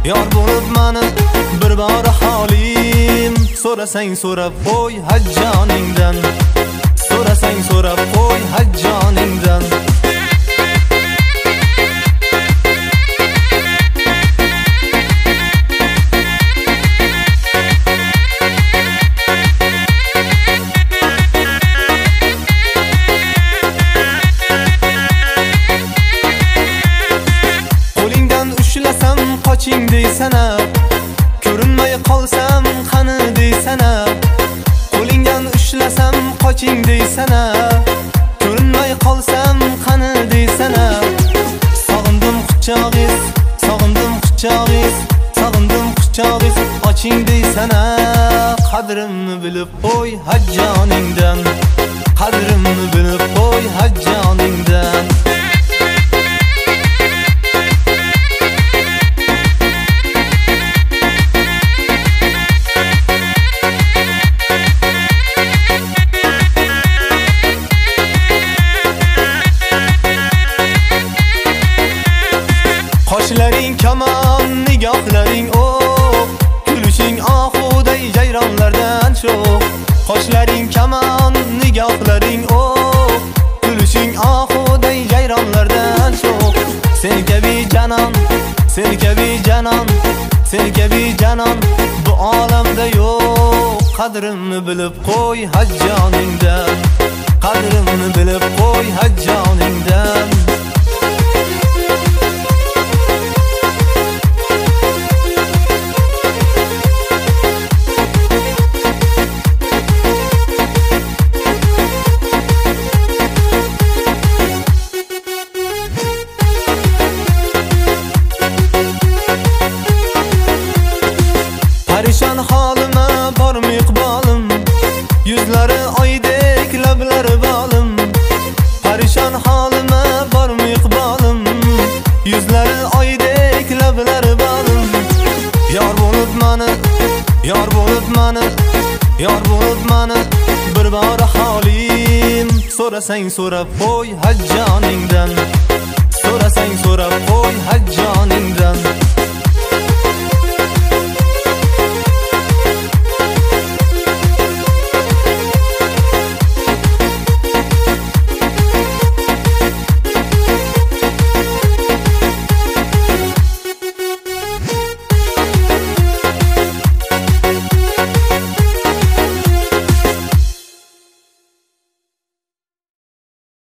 Yor bo'lib mani bir bor holim. So'rasang so'rab qo'y hajjoningdan. So'rasang so'rab qo'y hajjoningdan. Qoching deysana, ko'rinmay qolsam qani deysana. Qo'lingdan ushlasam qoching deysana, ko'rinmay qolsam qani deysana. Sog'indim quchog'ingiz, sog'indim quchog'ingiz, sog'indim quchog'ingiz, oching deysana. Qadrimni bilib qo'y hajjoningdan, qadrimni bilib qo'y hajjoningdan. Qoshlaring kamon, nigohlaring o'q, kulishing ohuday jayronlardan sho'x. Qoshlaring kamon, nigohlaring o'q, kulishing ohuday jayronlardan sho'x. Sen kabi janon, sen kabi janon, sen kabi janon bu olamda yo'q. Qadrimni bilib qo'y hajjoningdan, qadrimni bilib qo'y hajjoningdan. Parishon holima bormi iqbolim, yuzlari oydek lablari bolim. Parishon holima bormi iqbolim, yuzlari oydek lablari bolim. Yor bo'lib mani, yor bo'lib mani, yor bo'lib mani bir bor holim. So'rasang so'rab qo'y hajjoningdan, so'rasang so'rab qo'y hajjoningdan.